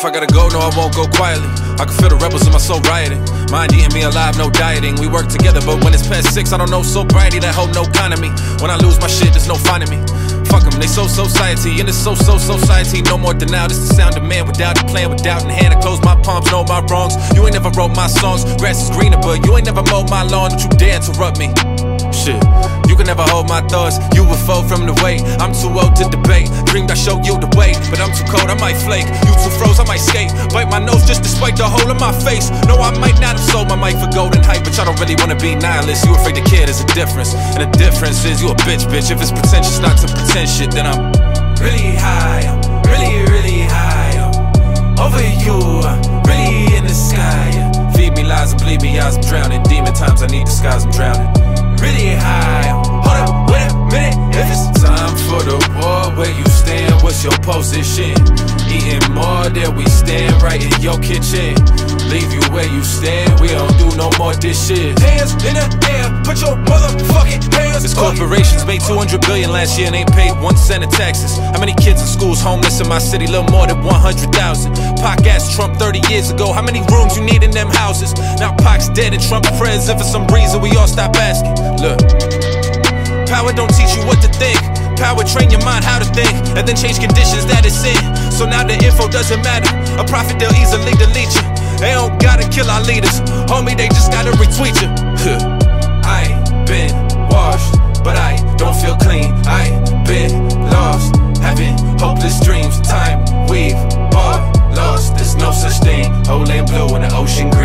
If I gotta go, no, I won't go quietly. I can feel the rebels in my soul rioting. Mind eating me alive, no dieting. We work together, but when it's past 6, I don't know sobriety. That hope no kind of me. When I lose my shit, there's no finding me. Fuck them, they society, and it's so society. No more denial, this the sound of man without a plan, without in hand. I close my palms, know my wrongs. You ain't never wrote my songs. Grass is greener, but you ain't never mowed my lawn. Don't you dare interrupt me. Shit, you can never hold my thoughts. You would fall from the weight. I'm too old to debate. Dreamed I showed you the way, but I'm too cold, I might flake. You too froze, I might skate. Bite my nose just to spite the hole in my face. No, I might not have sold my mic for golden hype, but y'all don't really wanna be nihilist. You afraid to care, there's a difference. And the difference is you a bitch. If it's pretentious not to pretend shit, then I'm really high. I'm really high. I'm over you, I'm really in the sky. Feed me lies and bleed me eyes, I'm drowning. Demon times, I need disguise, I'm drowning. Really high. Hold up, wait a minute. If it's time for the war, where you stand, what's your position? Eating more than we stand right in your kitchen. Leave you where you stand, we don't do no more dishes. Hands in the air, put your motherfucking hands. This corporations made 200 billion last year and ain't paid 1 cent of taxes. How many kids in schools homeless in my city? Little more than 100,000. Pac asked Trump 30 years ago, how many rooms you need in them houses? Now Pac's dead and Trump prayers, and for some reason we all stop asking. Look, power don't teach you what to think. Power train your mind how to think, and then change conditions that it's in. So now the info doesn't matter. A prophet, they'll easily delete you. They don't gotta kill our leaders, homie, they just gotta retweet you. I been washed, but I don't feel clean. I been lost, having hopeless dreams. Time we've all lost, there's no such thing. Whole land blue and the ocean green.